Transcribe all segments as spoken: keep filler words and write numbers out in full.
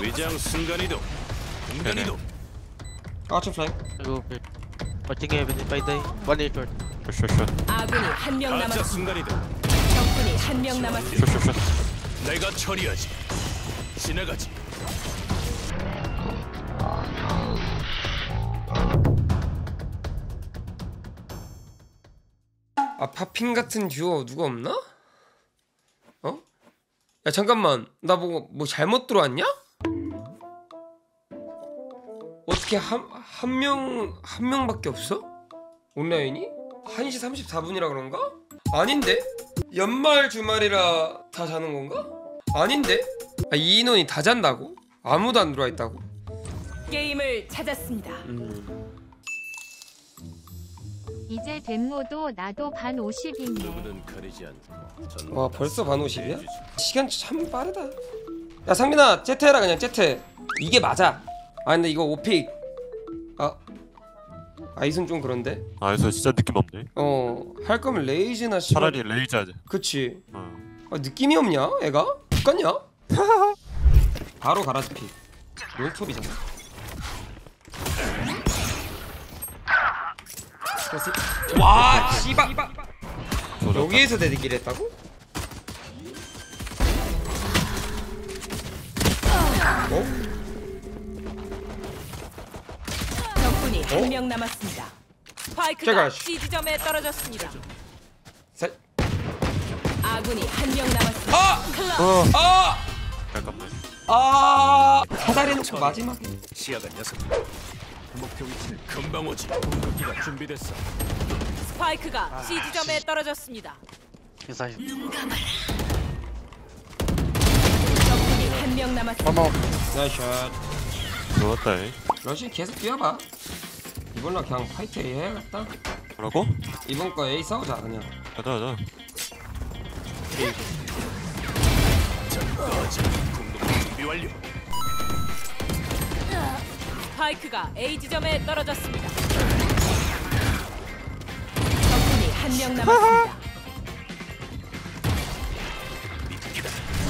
위장 순간이동. 공간이동. Archer flank. Go for it. Watching heaven if I die. One hit short. Sure, sure, sure. 아군이 한 명 가짜 남았습니다. 순간이동. 적군이 한 명 남았습니다. Sure, sure, sure. 내가 처리하지. 지나가지. 아 파핑 같은 듀오 누가 없나? 어? 야 잠깐만 나 뭐 뭐 잘못 들어왔냐? 어떻게 한 한 명 한 명밖에 없어? 온라인이? 한 시 삼십사 분이라 그런가? 아닌데? 연말 주말이라 다 자는 건가? 아닌데? 아, 이 인원이 다 잔다고? 아무도 안 들어와 있다고? 게임을 찾았습니다. 음. 이제 덴모도 나도 반 오십이네. 누구는 가리지 않고. 전 와 벌써 반 오십이야? 시간 참 빠르다. 야 상민아 제트 해라 그냥 제트. 이게 맞아. 아 근데 이거 오픽 아 아이슨 좀 그런데. 아, 여기서 진짜 느낌 없네. 어 할 거면 레이즈나 씨발. 차라리 레이저 하자. 그치. 어. 아, 느낌이 없냐 애가? 똑같냐? 바로 가라지 픽. 롤톱이잖아. 와 씨발 여기에서 대기를 했다고? 어? 적군이 한 명 남았습니다. 스파이크가 제가- C 지점에 떨어졌습니다. 사... 아군이 한 명 남았습니다. 아! 클럽. 어. 아! 잠깐만. 아! 사다리 놓고 마지막에 시야가 녀석. 목표 위치는 금방 오지. 공격기가 준비됐어. 스파이크가 C 지점에 떨어졌습니다. Inside. 적군이 한 명 남았습니다. One more. 나이샷. 좋았다. 이. 러시 계속 뛰어봐. 이번 라 그냥 파이트 A 해야겠다. 뭐라고? 이번 거 A 싸우자 그냥. 가자, 가자. 꺼져. 공격 준비 완료. 스파이크가 A 지점에 떨어졌습니다. 적군이 한 명 남았습니다. 미끼다.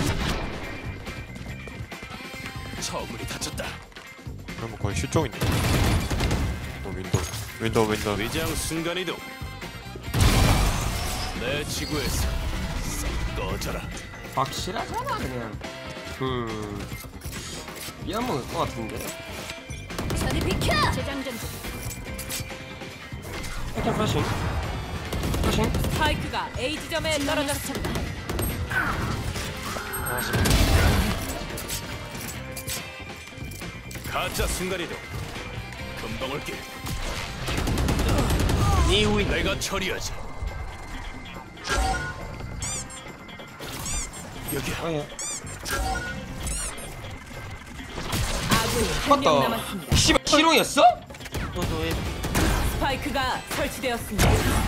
처음물이 다쳤다. 그러면 거의 실종인데. 어, 윈도우. 윈도우, 윈도우. 위장 순간이동. 내 지구에서 썩 꺼져라. 확실하잖아 그냥. 음. 이한 먹을 것 같은데. 저리 비켜! 재장전 중. 약간 플래싱. 플래싱. 스파이크가 A 지점에 떨어졌습니다. 가짜 순간이동. 금방 올게. 니우이. 내가 처리하지. 여기야. 아야. 아군이 한 명 맞다. 남았습니다. 씨발 실용이었어? Go to it. 스파이크가 설치되었습니다.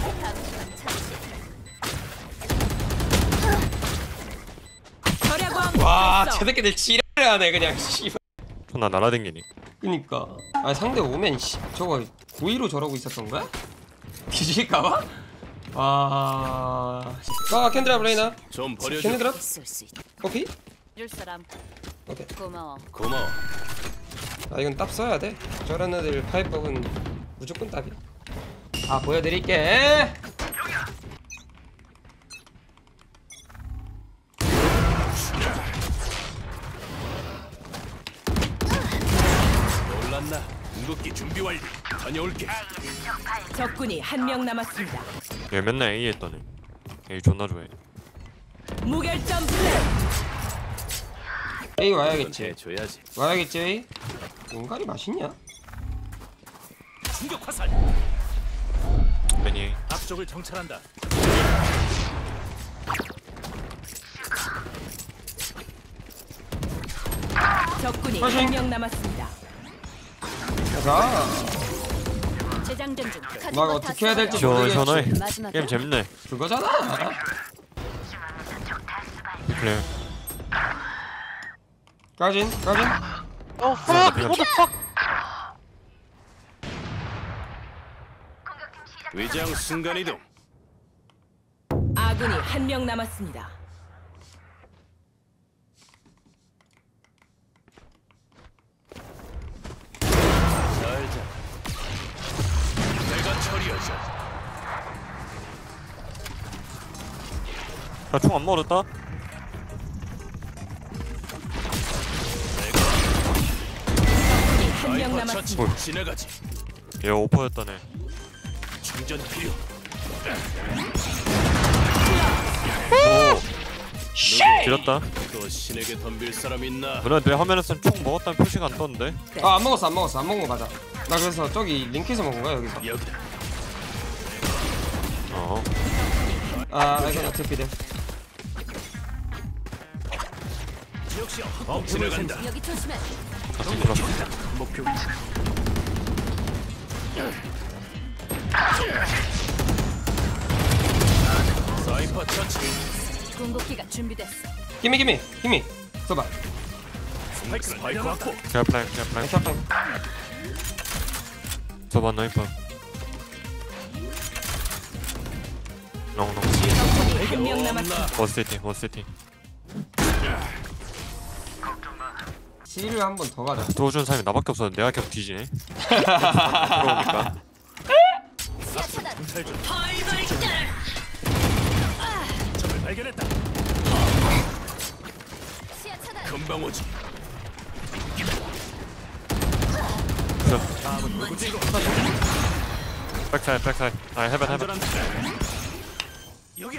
절야광 와, 발사. 저 새끼들 지랄을 하네 그냥 씨발. 존나 날아댕기니. 그니까. 아 상대 오면 씨 저거 고의로 저러고 있었던 거야? 뒤질까봐? 아. 아 캔드라 브레이나. 좀 버려줘. 캔드라. 쓸 수 있다. 오케이. 줄 사람 오케이. 고마워. 고마워. 아 이건 딱 써야 돼. 저런 애들 파이법은 무조건 답이야. 아 보여드릴게. 놀랐나? 궁극기 준비 완료. 다녀올게. 적군이 한 명 남았습니다. 얘 맨날 A 했더니. A 존나 좋아해. 무결점 플레이. A 와야겠지. 해줘야지. 와야겠지 A. 용갈이 맛있냐? 충격 화살. 매니. 앞쪽을 정찰한다. 적군이 화이팅! 한 명 남았습니다. 자, 재장전 중. 막 어떻게 해야 될지 시원시원해. 모르겠지. 마지막. 게임 재밌네. 그거잖아. 그래. 까진, 까진. Oh fuck! What the fuck? 위장 순간이동. 아군이 한 명 남았습니다. 나총 안 먹었다. 한 명 사이퍼 남았습니다. 처치. 지나가지. 얘 오퍼였다네. 충전 필요. 오. 길었다. 또 신에게 덤빌 사람 있나? 누나 내 화면에선 총 먹었다는 표시가 안 떴는데. 아 안 먹었어 안 먹었어 안 먹은 거 맞아. 나 그래서 저기 링크에서 먹은 거야 여기서. 여기. 어. 아 I gonna take it. 지역시야. 어, 지나간다. 여기 조심해. 같이 들어. 목표 위치. 사이퍼 처치. 궁극기가 준비됐어. 기미 기미 기미. 써봐. 스파이크 확보. 케어 플랭 케어 플랭. 잠깐. 저봐 나이프. 롱롱. 적군이 한 명 남았습니다. 원시티 원시티. C를 한 번 더 가자. 들어오는 사람이 나밖에 없었는데 내가 계속 뒤지네. 들어오니까. 탈출. 적을 발견했다. 시야 차단. 금방 오지. 저 다음은 누구지? 백사이드 백사이드. 아 해변 해변. 안전한 여기야.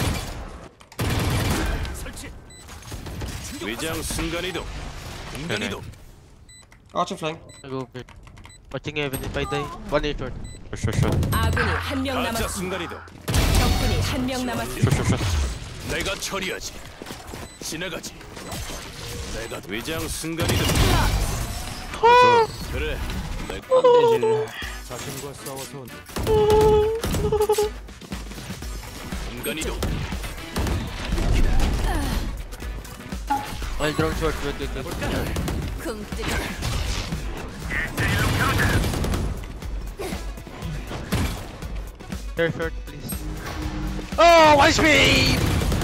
설치. 위장 순간 이동. 공간 네네. 이동. 아치 플랭. I go mid. Watching heaven if I die. One A short. 슛슛 아군이 한 명 가짜 남았습니다. 순간 이동. 적군이 한 명 남았습니다. 슛슛슛. 내가 처리하지. 지나가지. 내가 위장 순간 이동. 그래. 내가 자신과 싸워서 공간 이동. I'll drone short. Wait, wait, wait. 궁 뜨려. They're short, please. Oh, one speed!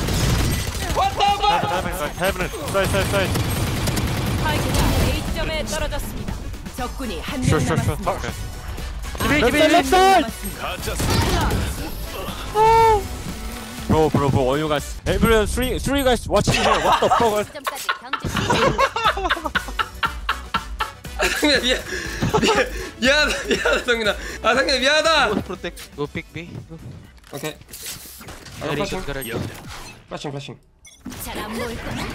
해변 사이드 사이드 사이드. 스파이크가 A점에 떨어졌습니다. 적군이 한 명 슛슛슛. 남았습니다. 오케이. Give it, left side! 가짜 Bro, bro, bro, all you guys, everyone, three, three guys watching here. What the fuck? 점까지 경제 시작. 상민아 미안 미안 미안하다 미안하다 상민아. 아 상민아 미안하다. Go protect. Go pick B. Go. 오케이. 아 Garage, 플래싱 garage. 여기다. 플래싱 플래싱. 잘안 보일 거야.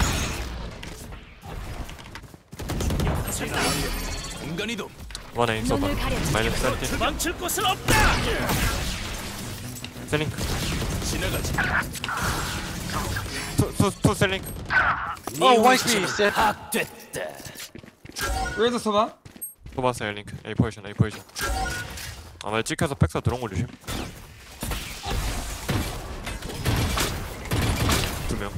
공간 이동. One A, so 눈을 bad. 가려주지. Minus thirty. 도망칠 곳은 없다. Selling. 지나가지. Two, two, two selling. Oh, one speed. Set. 됐다. 여기서 써봐. 소바 selling. A 포지션, A 포지션. 아마 찍혀서 백사 들어온 거 조심. 두 명.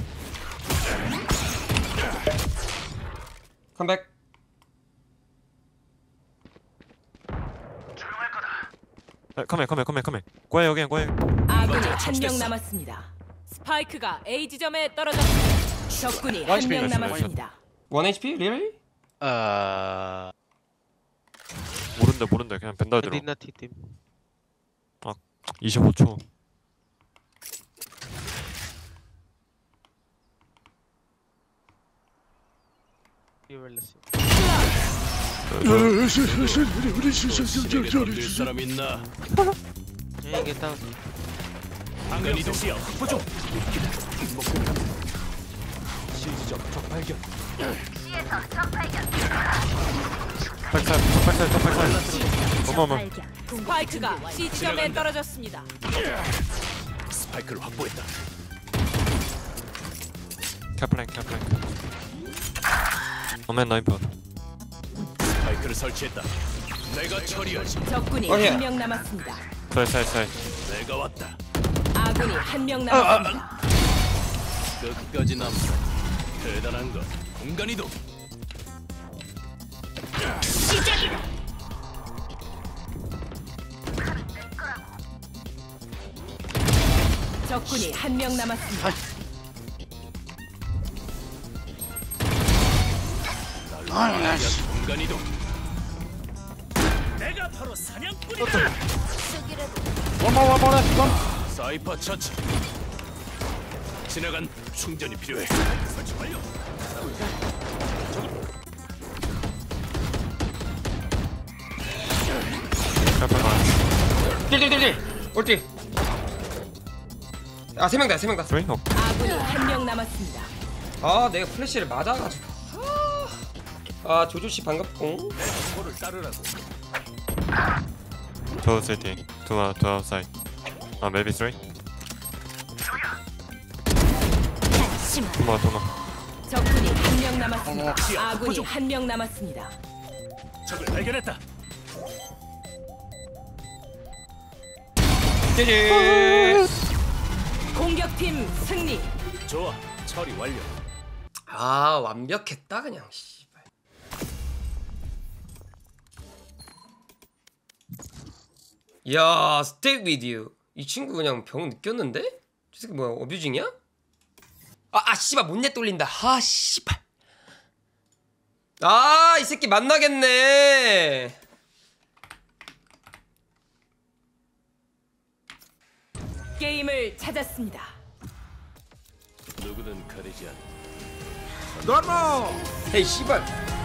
컴백. 컴해, 컴해, 컴해, 컴해. 고해 여기, 고해. 아군이 한 명 남았습니다. 스파이크가 A 지점에 떨어졌습니다. 적군이 한 명 나이스, 남았습니다. 원 에이치피? Really? Uh, 모른대, 모른대. 그냥 벤다 I 들어. did not hit him. 이십오 초. You were listening. 신에게 덤빌 사람 있나? Yeah, get out. 공간 이동. 시야 확보 중. 시지점 적 발견. 백사이드, 백사이드, 백사이드. 어머, 어머. 스파이크가 C 지점에 떨어졌습니다. 스파이크를 확보했다. 캐플랭, 캐플랭. 어맨 나이프. 스파이크를 설치했다. 내가 처리하지. 적군이 어디야? 한 명 남았습니다. 사이드, 사이드, 사이드. 내가 왔다. 아군이 한 명 남았습니다. 끝까지 남다. 대단한 것. 공간 이동. 적군이 한 명 남았습니다. 공간 이동. 내가 바로 사냥꾼이다. 쑥이라도 사이퍼 처치. 지나간 충전이 필요해. 설치 완료. 짤짤 딜딜딜딜 올딜. 아 세 명다 세 명다. 스윙? 어 아군이 한 명 남았습니다. 아 내가 플래시를 맞아가지고. 아 조조씨 반갑고. 내 정보를 따르라고. Two city, two out, two outside. Uh, maybe three. Two more, two more. 적군이 한 명 남았습니다. 아군이 한 명 남았습니다. 적을 발견했다. 딜딜. 공격팀 승리. 좋아. 처리 완료. 아 완벽했다 그냥. 씨발. 야 스테이크 위디오 이 친구 그냥 병 느꼈는데? 저 새끼 뭐야 어뷰징이야? 아, 아 씨발 못내 돌린다. 아 씨발. 아 이 새끼 만나겠네. 게임을 찾았습니다. 누구든 가리지 않아. 헤이 씨발.